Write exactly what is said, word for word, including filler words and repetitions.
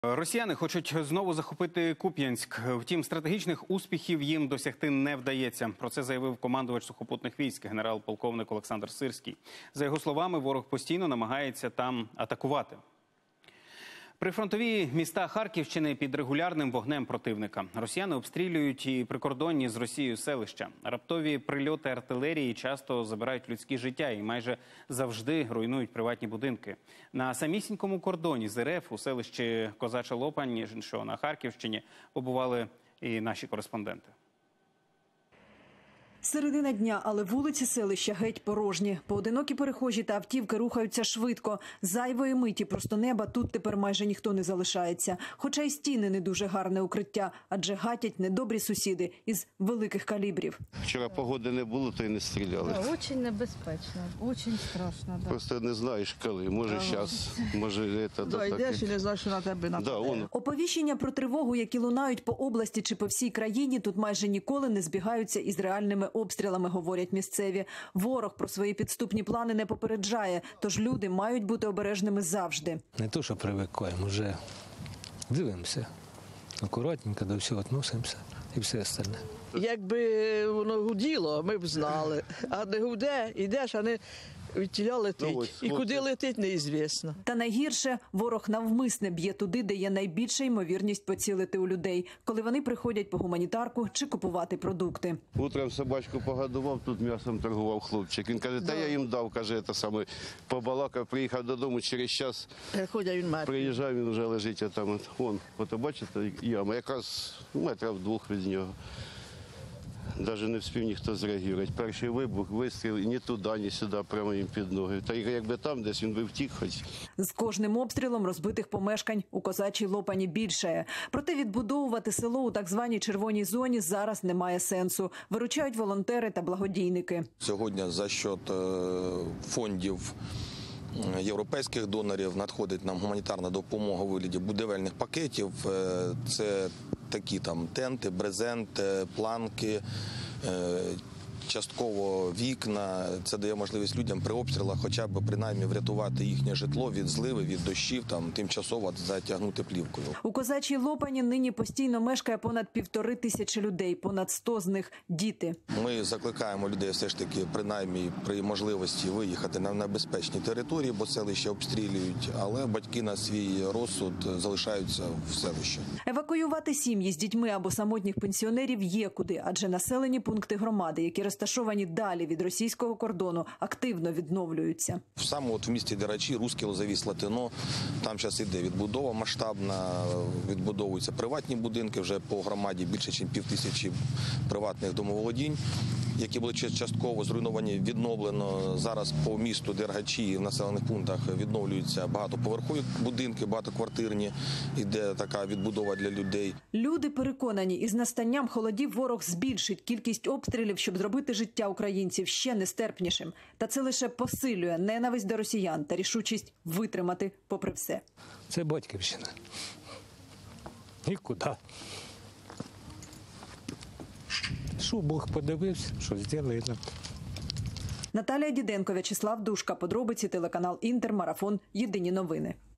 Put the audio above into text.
Росіяни хочуть знову захопити Куп'янськ. Втім, стратегічних успіхів їм досягти не вдається. Про це заявив командувач сухопутних військ генерал-полковник Олександр Сирський. За його словами, ворог постійно намагається там атакувати. Прифронтові міста Харківщини під регулярним вогнем противника. Росіяни обстрілюють і прикордонні з Росією селища. Раптові прильоти артилерії часто забирають людські життя і майже завжди руйнують приватні будинки. На самісінькому кордоні з РФ у селищі Козача Лопань, що на Харківщині, побували і наші кореспонденти. Середина дня, але вулиці селища геть порожні. Поодинокі перехожі та автівки рухаються швидко. Зайвої миті просто неба тут тепер майже ніхто не залишається. Хоча й стіни не дуже гарне укриття, адже гатять недобрі сусіди із великих калібрів. Вчора погоди не було, то й не стріляли. Да, дуже небезпечно, дуже страшно. Да. Просто не знаєш коли, може зараз, може це. Да, йдеш і не знаєш, що на тебе нападе. Да, он... Оповіщення про тривогу, які лунають по області чи по всій країні, тут майже ніколи не збігаються із реальними обстрілами, говорять місцеві. Ворог про свої підступні плани не попереджає, тож люди мають бути обережними завжди. Не то, що привикаємо, вже дивимося, акуратненько до всього відносимося і все остальне. Якби воно гуділо, ми б знали. А не гуде, йдеш, а не від тіля летить. Ну, ось, і куди летить, неізвісно. Та найгірше – ворог навмисне б'є туди, де є найбільша ймовірність поцілити у людей, коли вони приходять по гуманітарку чи купувати продукти. Утром собачку погодував, тут м'ясом торгував хлопчик. Він каже, та я їм дав, каже, це саме, побалакав, приїхав додому, через час Ходять, він мертвий. приїжджав, він вже лежить, а там, вон, от бачите, яма, якраз метрів двох від нього. Навіть не встиг ніхто зреагувати. Перший вибух, вистріл, і ні туди, ні сюди, прямо їм під ноги. Та якби там десь він би втік хоч. З кожним обстрілом розбитих помешкань у Козачій Лопані більшає. Проте відбудовувати село у так званій червоній зоні зараз немає сенсу. Виручають волонтери та благодійники. Сьогодні за счет фондів європейських донорів надходить нам гуманітарна допомога у вигляді будівельних пакетів. Це такі там тенти, брезенти, планки, частково вікна. Це дає можливість людям при обстрілах хоча б принаймні врятувати їхнє житло від зливи, від дощів, там тимчасово затягнути плівкою. У Козачій Лопані нині постійно мешкає понад півтори тисячі людей, понад сто з них – діти. Ми закликаємо людей все ж таки принаймні при можливості виїхати на небезпечні території, бо селище обстрілюють, але батьки на свій розсуд залишаються в селищі. Евакуювати сім'ї з дітьми або самотніх пенсіонерів є куди, адже населені пункти громади, які розташовані далі від російського кордону, активно відновлюються. Саме от в місті Дерачі, Руське Лозові, Слатино, там зараз іде відбудова масштабна, відбудовуються приватні будинки, вже по громаді більше, ніж пів тисячі приватних домоволодінь, які були частково зруйновані, відновлено. Зараз по місту Дергачі в населених пунктах відновлюються багатоповерхові будинки, багатоквартирні, іде така відбудова для людей. Люди переконані, із настанням холодів ворог збільшить кількість обстрілів, щоб зробити життя українців ще нестерпнішим. Та це лише посилює ненависть до росіян та рішучість витримати попри все. Це батьківщина. Нікуди. Що Бог подивився, що зробили нам. Наталія Діденко, В'ячеслав Душка. Подробиці, телеканал Інтер, Марафон. Єдині новини.